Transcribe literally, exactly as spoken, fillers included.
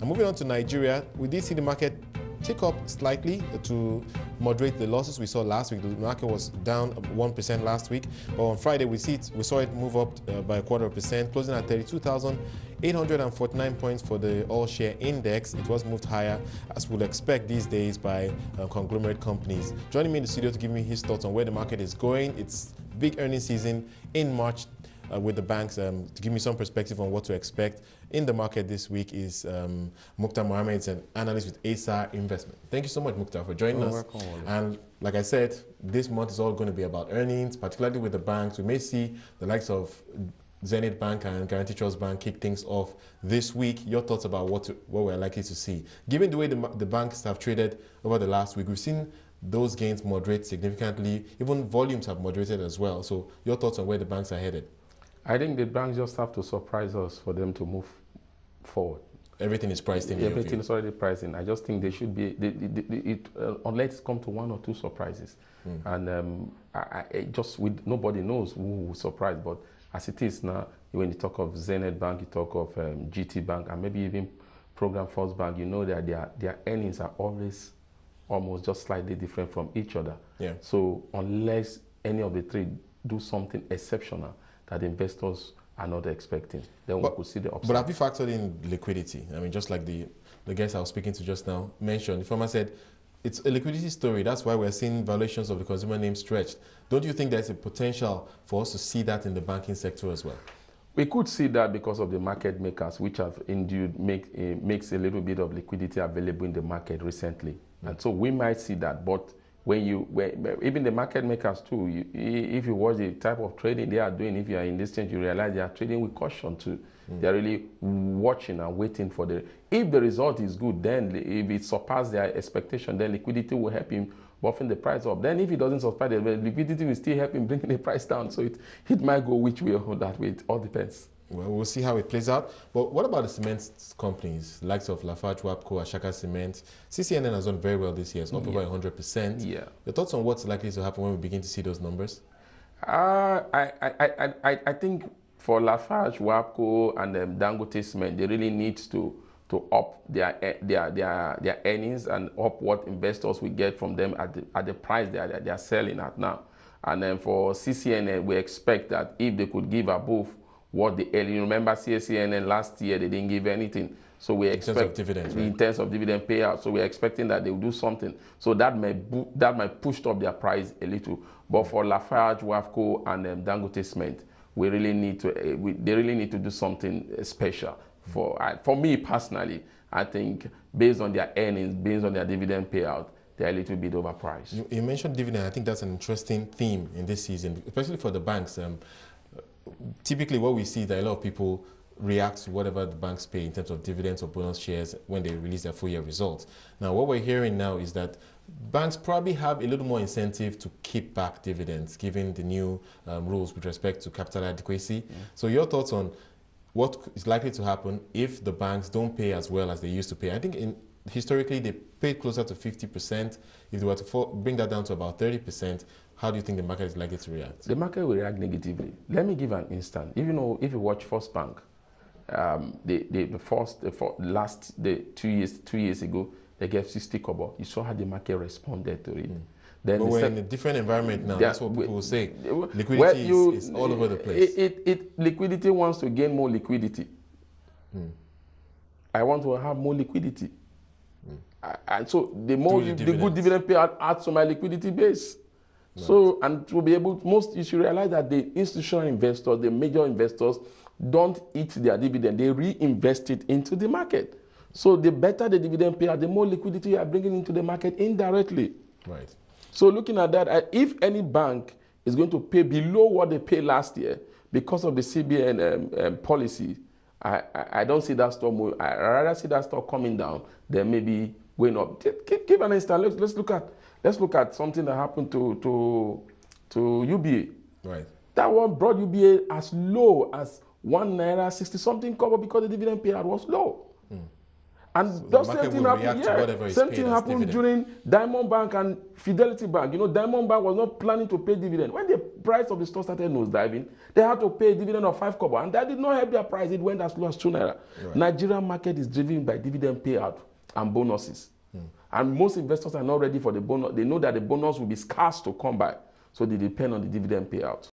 And moving on to Nigeria, we did see the market tick up slightly to moderate the losses we saw last week. The market was down one percent last week, but on Friday we see it, we saw it move up uh, by a quarter of a percent, closing at thirty-two thousand eight hundred forty-nine points for the all-share index. It was moved higher, as we'd expect these days by uh, conglomerate companies. Joining me in the studio to give me his thoughts on where the market is going. It's big earnings season in March. Uh, with the banks, um, to give me some perspective on what to expect in the market this week is um, Muktar Mohammed, an analyst with Assar Investments. Thank you so much, Muktar, for joining oh, us. Welcome. And like I said, this month is all going to be about earnings, particularly with the banks. We may see the likes of Zenith Bank and Guarantee Trust Bank kick things off this week. Your thoughts about what to, what we're likely to see. Given the way the, the banks have traded over the last week, we've seen those gains moderate significantly. Even volumes have moderated as well. So your thoughts on where the banks are headed? I think the banks just have to surprise us for them to move forward. Everything is priced in. Everything is already priced in. I just think they should be, they, they, they, it, uh, unless it come to one or two surprises. Mm. And um, I, I just, with, nobody knows who will surprise, but as it is now, when you talk of Zenith Bank, you talk of um, G T Bank, and maybe even Program First Bank, you know that their, their earnings are always almost just slightly different from each other. Yeah. So unless any of the three do something exceptional that investors are not expecting, then but, we could see the upside. But have you factored in liquidity? I mean, just like the, the guys I was speaking to just now mentioned, the farmer said, it's a liquidity story. That's why we're seeing valuations of the consumer name stretched. Don't you think there's a potential for us to see that in the banking sector as well? We could see that because of the market makers, which have indeed make, uh, makes a little bit of liquidity available in the market recently. Mm. And so we might see that. But when you, when, even the market makers too, you, if you watch the type of trading they are doing, if you are in this stage, you realize they are trading with caution too. Mm. They are really watching and waiting for the, if the result is good, then if it surpasses their expectation, then liquidity will help him buffing the price up. Then if it doesn't surpass the liquidity will still help him bringing the price down. So it, it might go which way or that way, it all depends. Well, we'll see how it plays out. But what about the cement companies, likes of Lafarge, WAPCO, Ashaka Cement? C C N N has done very well this year. It's up yeah. over one hundred percent. Yeah. Your thoughts on what's likely to happen when we begin to see those numbers? Uh, I, I, I, I think for Lafarge, WAPCO, and um, Dangote Cement, they really need to to up their their their their earnings and up what investors will get from them at the at the price they are they are selling at now. And then for C C N N, we expect that if they could give above what the early, you remember C C N N last year, they didn't give anything. So we expect in terms of dividends, right? in terms of dividend payout. So we're expecting that they will do something. So that may that might push up their price a little. But for Lafarge, WAPCO, and um, Dangote Cement, we really need to uh, we, they really need to do something special. For uh, for me personally, I think based on their earnings, based on their dividend payout, they're a little bit overpriced. You, you mentioned dividend. I think that's an interesting theme in this season, especially for the banks. Um, typically, what we see is that a lot of people react to whatever the banks pay in terms of dividends or bonus shares when they release their full year results. Now, what we're hearing now is that banks probably have a little more incentive to keep back dividends, given the new um, rules with respect to capital adequacy. Mm. So your thoughts on what is likely to happen if the banks don't pay as well as they used to pay? I think in, historically they paid closer to fifty percent. If they were to fall, bring that down to about thirty percent, how do you think the market is likely to react? The market will react negatively. Let me give an instance. If you know, if you watch First Bank, um, the, the, the first, the first, last, the two years, two years ago, they gave sixty kobo. You saw how the market responded to it. Mm. Then but we're in a different environment now. That's what people will say. Liquidity well, you, is, is all over the place. It, it, it, liquidity wants to gain more liquidity. Hmm. I want to have more liquidity. Hmm. I, and so the more the, the good dividend payout adds to my liquidity base. Right. So, and to be able, to, most you should realize that the institutional investors, the major investors, don't eat their dividend. They reinvest it into the market. So the better the dividend payout, the more liquidity you are bringing into the market indirectly. Right. So looking at that, if any bank is going to pay below what they paid last year because of the C B N um, um, policy, I, I, I don't see that stock move. I rather see that stock coming down than maybe going up. Give, give an instance. Let's, let's look at let's look at something that happened to to to U B A. Right. That one brought U B A as low as one naira sixty something cover because the dividend payout was low. Mm. And so the same thing happened, yeah, same thing happened during Diamond Bank and Fidelity Bank. You know, Diamond Bank was not planning to pay dividend. When they price of the stock started nosediving, they had to pay a dividend of five kobo, and that did not help their price. It went as low as two naira. Right. Nigerian market is driven by dividend payout and bonuses. Hmm. And most investors are not ready for the bonus. They know that the bonus will be scarce to come by, so they depend on the dividend payout.